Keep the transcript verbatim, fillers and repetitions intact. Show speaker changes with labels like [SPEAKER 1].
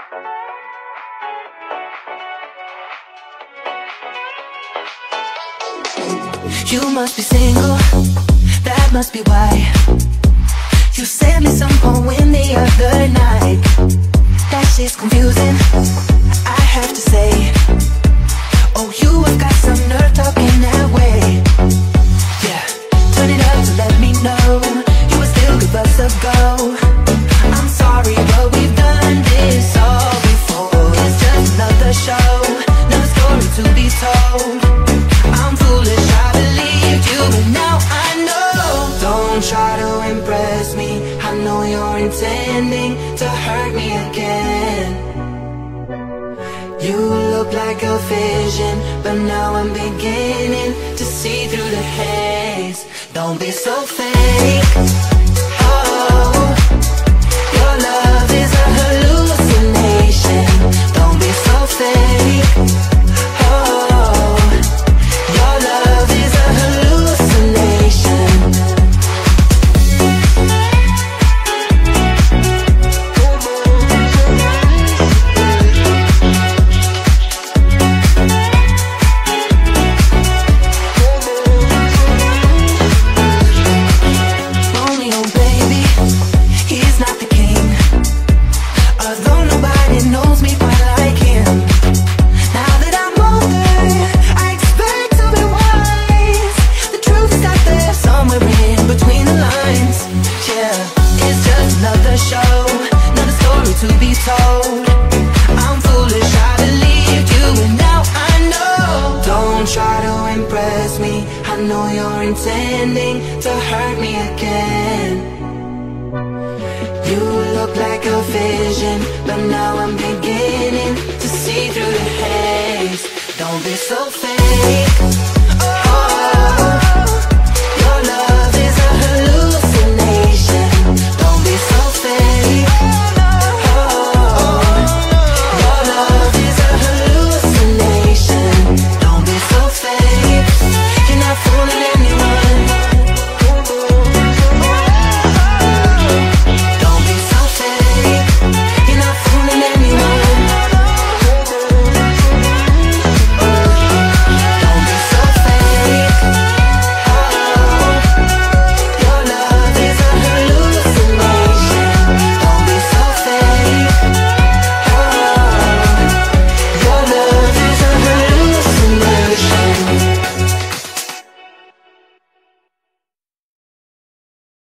[SPEAKER 1] You must be single, that must be why you sent me some poem the other night. That shit's confusing, I have to say. Oh, you have got some nerve talking that way. Yeah, turn it up to let me know you would still give us a go. I'm sorry, but we've done this all before. It's just another show, another story to be told. I'm foolish, I believed you, but now I know. Don't try to impress me, I know you're intending to hurt me again. You look like a vision, but now I'm beginning to see through the haze. Don't be so fake. Oh, your love is a hallucination. Don't be so fake. Oh, your love is a hallucination. Romeo, baby, he's not the king. Although nobody knows me quite like him. Now that I'm older, I expect to be wise. The truth is out there somewhere in between the lines. Yeah, it's just another show, another story to be told. I'm foolish, I believed you, and now I know. Don't try to impress me, I know you're intending to hurt me again. You look like a vision, but now I'm beginning to see through the haze. Don't be so fake.